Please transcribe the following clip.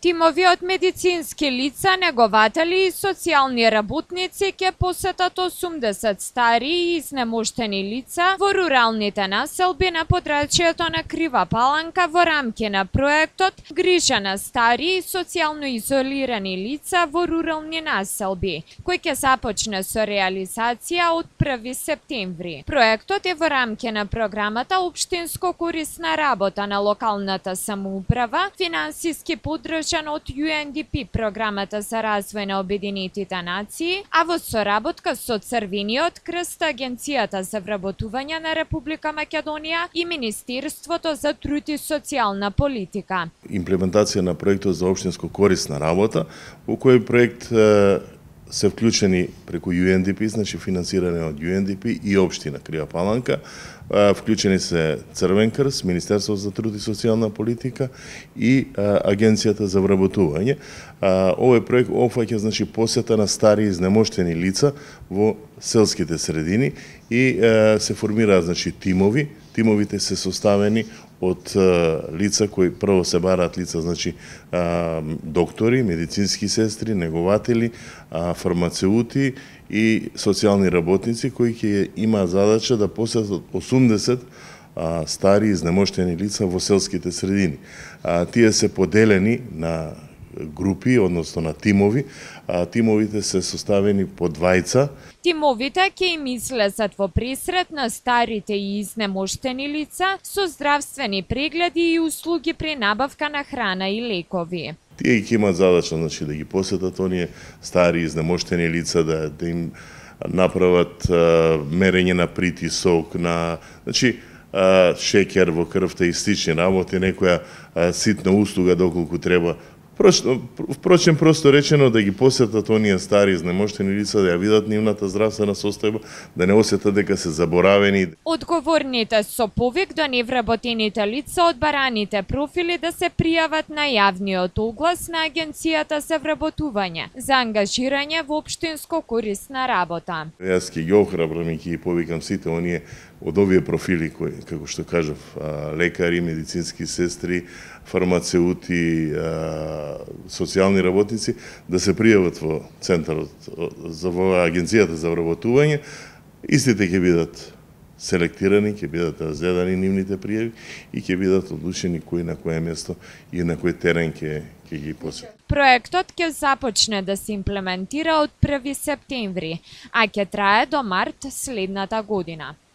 Тимови од медицински лица, негователи и социјални работници ќе посетат 80 стари и изнемоштени лица во руралните населби на подрачјето на Крива Паланка во рамки на проектот Грижа на стари и социјално изолирани лица во рурални населби, кој ќе започне со реализација од 1 септември. Проектот е во рамки на програмата Општинско корисна работа на локалната самоуправа, финансиски поддржан од UNDP, програмата за развој на Обединетите нации, а во соработка со Црвениот крст, Агенцијата за вработување на Република Македонија и Министерството за труд и социјална политика. Имплементација на проектот за општинско корисна работа, во кој проект се вклучени преку UNDP, значи финансиране од UNDP и општина Крива Паланка. Вклучени се Црвен крст, Министерство за труд и социјална политика и Агенцијата за вработување. Овој проект опфаќа значи посета на стари изнемоштени лица во селските средини и се формираат значи тимови. Тимовите се составени од лица кои прво се бараат лица, значи доктори, медицински сестри, негователи, фармацеути и социјални работници кои ќе имаат задача да посетат 80 стари изнемоштени лица во селските средини. Тие се поделени на групи, односно на тимови. Тимовите се составени по двајца. Тимовите ќе им излезат во пресрет на старите и изнемоштени лица со здравствени прегледи и услуги при набавка на храна и лекови. Тие ќе имаат задача значи да ги посетат оние стари изнемоштени лица, да им направат мерење на притисок, на значи шеќер во крвта и слични работи, некоја ситна услуга доколку треба. Впрочем, просто речено да ги посетат оние стари изнемоштени лица, да ја видат нивната здравствена состојба, да не осетат дека се заборавени. Одговорните со повик до невработените лица од бараните профили да се пријават на јавниот оглас на Агенцијата за вработување за ангажирање во општинско корисна работа. Јас ќе ги охрабрам и ќе ги повикам сите оние од овие профили кои, како што кажав, лекари, медицински сестри, фармацеути, социјални работници, да се пријават во центарот во Агенцијата за вработување. Истите ќе бидат селектирани, ќе бидат разгледани нивните пријави и ќе бидат одлучени кој на кое место и на кој терен ќе ги посети. Проектот ќе започне да се имплементира од 1 септември, а ќе трае до март следната година.